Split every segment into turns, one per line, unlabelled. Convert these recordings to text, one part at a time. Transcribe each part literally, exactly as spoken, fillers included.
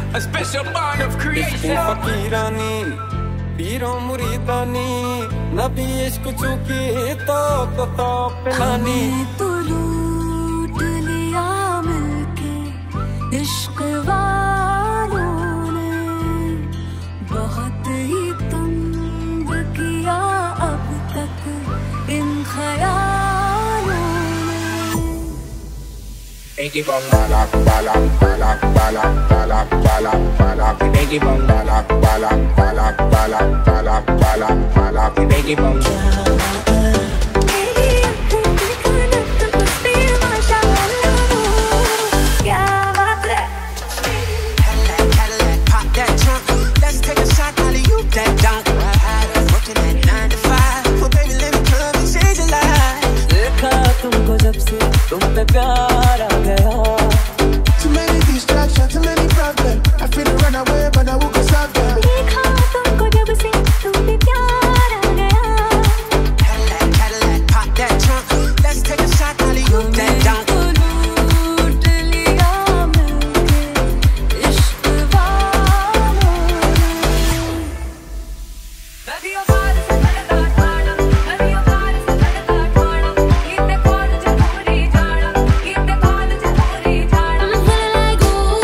a special bond of creation.
Fakirani, piro muridani, nabi ishq chuki to to to pilani.
तो लूट लिया मिलके इश्क वालों ने, बहुत ही तंग किया अब तक इन ख्यालों ने.
Biggie bong bala bala bala bala bala bala bala. Biggie bong bala bala bala bala bala bala bala. Biggie bong.
तुमको जब से तुम पे प्यार आ गया.
Too many distractions, too many problems. I feel to run away, but I won't stop them.
देखा तुमको जब से तुम पे प्यार आ गया.
Cadillac, Cadillac, pop that trunk. Let's take a shot, Molly, you that down.
लूट लिया मिलके इश्क वालों ने. नदियों पार से लगता ठाड़ा, नदियों पार से लगता ठाड़ा. इतने पार जरूरी जाना, इतने पार जरूरी जाना. I feel like ooh,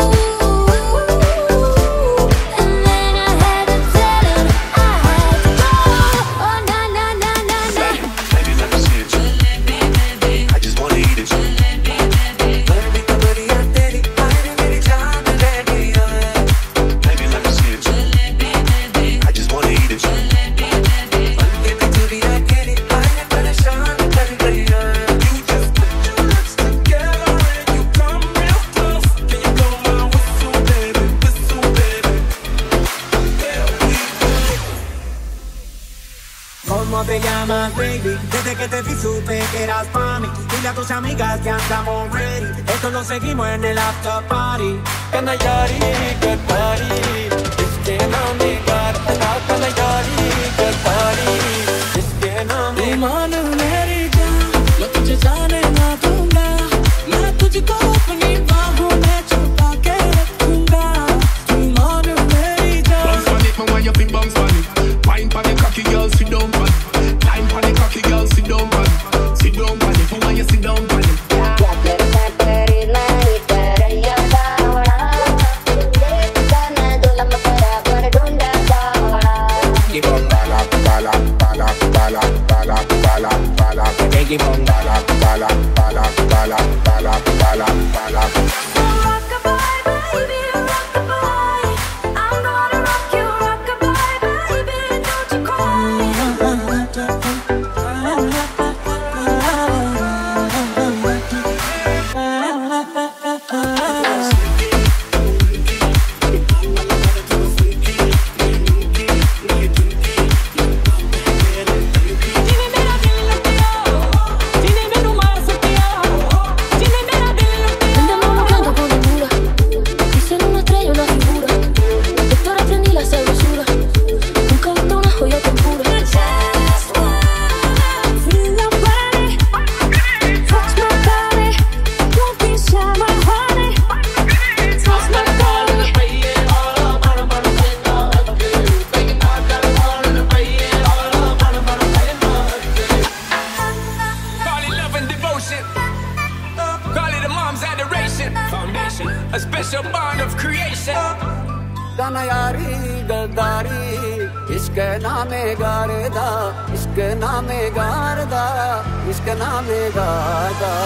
and then I had to tell him I had to go. Oh na na na na na.
Baby, let me see it. I just wanna eat it.
Baby, kabari teri, aare meri jaan le liya.
Baby, let me see it. I just wanna eat it.
Baby, teri teri, aare pareshaan kar diya.
You just put your lips together and you come real close. Can you blow my whistle, baby? Whistle, baby. Yeah, we
¿Cómo te llamas, baby? Desde que te vi supe que eras pa' mí. Dile a tus amigas que andamos ready. Esto lo seguimos en el after party.
Kana Yaari, Gadari, iske naam mein garda. Kana Yaari, Gadari, iske naam mein.
ईमान मेरी जान, मैं तुझे जाने ना दूंगा. मैं तुझको अपनी बाहों में छुपा के रखूंगा. ईमान मेरी जान.
bounce on it, man, why you big bounce on it? Wine pon the cocky girl, sit down pon it. Climb pon the cocky girl, sit down pon it. Sit down pon it, why you sit down pon it?
Biggie bong bala bala bala bala bala bala bala. Biggie bong bala bala bala bala bala bala bala.
Rockabye, baby, rockabye. I'm gonna rock you, rockabye, baby, don't you cry. Tiene mera dil luttiya, tiene menu maar suttiya, tiene mera dil luttiya.
Andiamo giocando con le mura, ti sei una estrella, una figura. Dottore, prendi la sabrosura, un cavito, una joya con pura.
Just wanna feel your body, touch my body, don't be shy, my honey. Touch my body.
Call it love and devotion. Call it a mom's adoration. Foundation, a special bond of creation.
Kana Yaari, Gadari, iske naam garda, iske naam garda, iske naam garda.